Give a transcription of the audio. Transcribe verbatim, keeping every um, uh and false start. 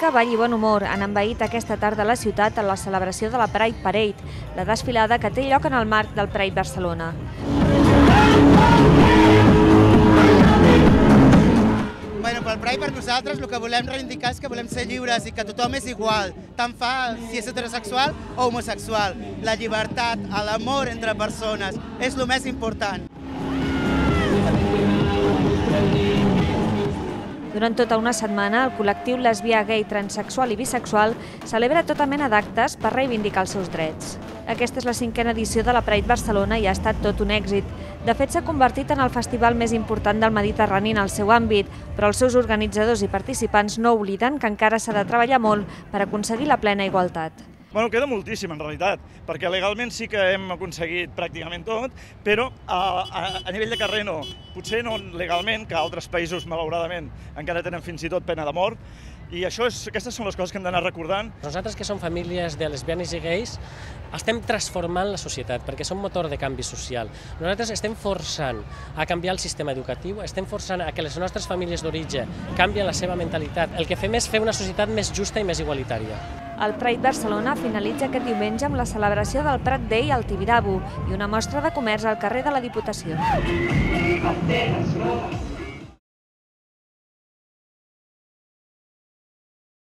música, ball i bon humor han envaït aquesta tarda la ciutat en la celebració de la Pride Parade, la desfilada que té lloc en el marc del Pride Barcelona. Bueno, pel Pride, per nosaltres, el que volem reivindicar és que volem ser lliures i que tothom és igual, tant fa si és heterosexual o homosexual. La llibertat, l'amor entre persones, és el més important. Durant tota una setmana, el col·lectiu lesbià, gai, transexual i bisexual celebra tota mena d'actes per reivindicar els seus drets. Aquesta és la cinquena edició de la Pride Barcelona i ha estat tot un èxit. De fet, s'ha convertit en el festival més important del Mediterrani en el seu àmbit, però els seus organitzadors i participants no obliden que encara s'ha de treballar molt per aconseguir la plena igualtat. Bueno, queda moltíssim, en realitat, perquè legalment sí que hem aconseguit pràcticament tot, però a, a, a nivell de carrer no. Potser no legalment, que altres països, malauradament, encara tenen fins i tot pena de mort, i això és, aquestes són les coses que hem d'anar recordant. Nosaltres, que som famílies de lesbianes i gais, estem transformant la societat, perquè som motor de canvi social. Nosaltres estem forçant a canviar el sistema educatiu, estem forçant a que les nostres famílies d'origen canvien la seva mentalitat. El que fem és fer una societat més justa i més igualitària. El Pride Barcelona finalitza aquest diumenge amb la celebració del Prat Day al Tibidabo i una mostra de comerç al carrer de la Diputació.